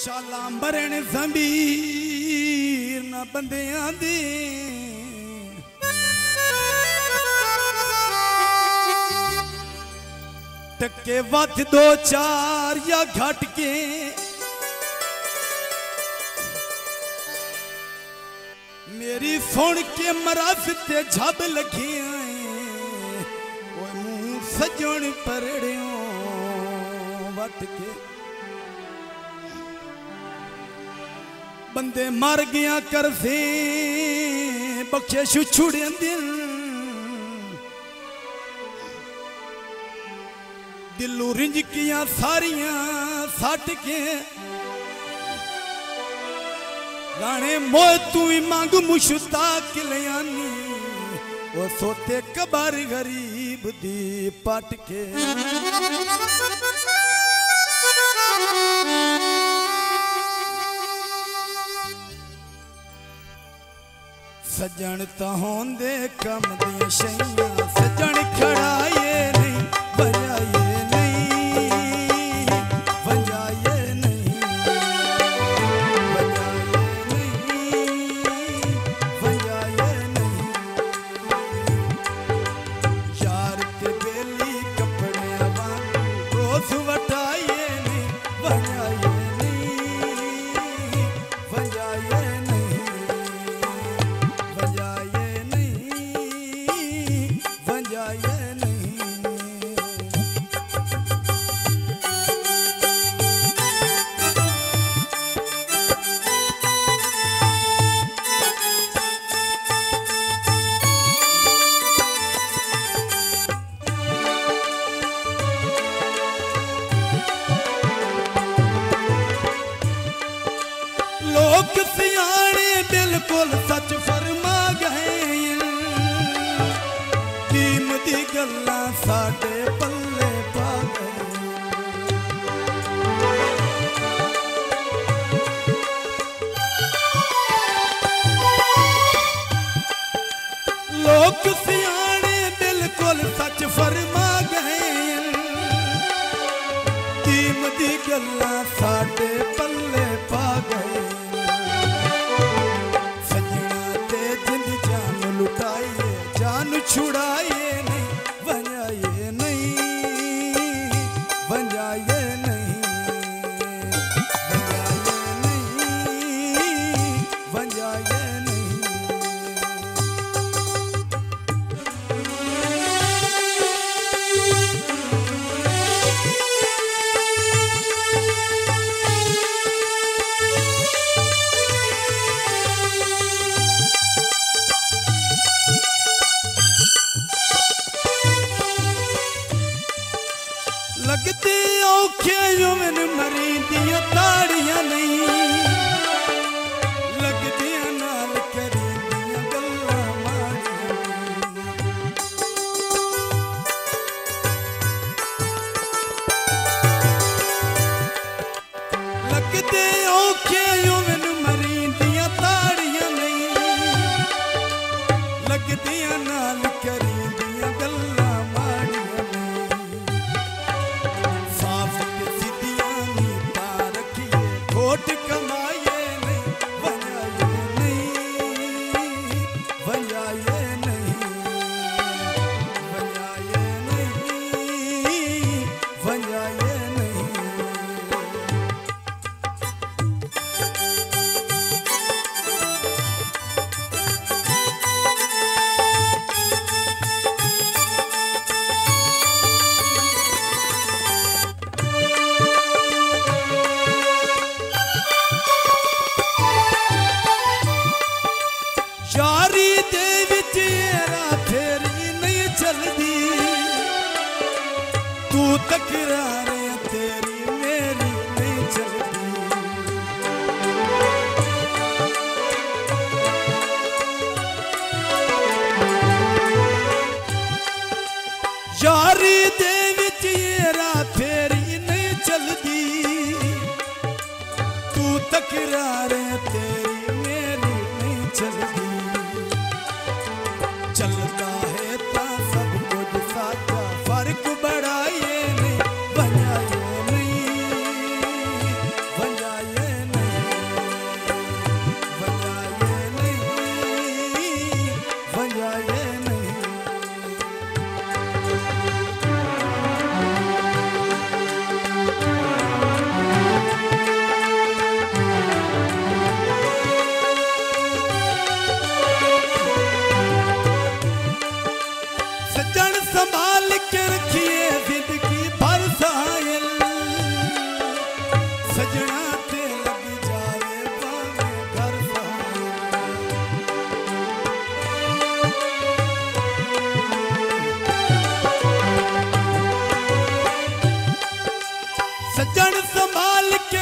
शाला मरण ज़मीर ना बंदियां दी टके वध दो चार या घट के मेरी सुन के मरस ते झब लगियां मुंह सजन परड़ियों वट के बंदे मर गया कर से बख्शे छुछुड़े दिल दिलू रिंजकियां सारियां सट के गाने मोए तू ही मांग मुश्ताक लियानी वो सोते कबर गरीब दी पट के सजन तो होंदे कम दी शैया सजन खड़ाए नहीं बजाए नहीं बजाए नहीं बजाए नहीं यार ते बेली कपड़े वांगू रोज वटाए नहीं बजाए नहीं बजाए नहीं बजाए नहीं बजाए नहीं लोग सियाने बिल्कुल सच फरमा गए कीम दी गल्ला साडे पल्ले पा गए लोग सियाने बिल्कुल सच फरमा गए कीम दी गल्ला साडे पल्ले पा गए लुटाइए जान छुड़ाइए नहीं बजाए नहीं बजाए नहीं बजाए नहीं लगती औखे युवन मरी दिया ताड़ियां नहीं लगती नाल करी दिया गल्ला माड़ियां लगती औखे युवन मरी दिया ताड़ियां नहीं लगती नाल करी दिया गल्ला खोट कमाए नहीं बजाए नहीं बजाए नहीं बजाए नहीं बजाए नहीं यारी दे विच येरा फेरी नहीं चलदी तू तकरारे तेरी मेरी नहीं चलदी यारी दे विच येरा फेरी नहीं चलदी तू तकरारे तेरी मेरी नहीं चलदी चलता है ता सब कुछ साथा फर्क बढ़ाए नहीं बजाए नहीं बजाए सजना ते लग जावे पावे घर सजन संभाल के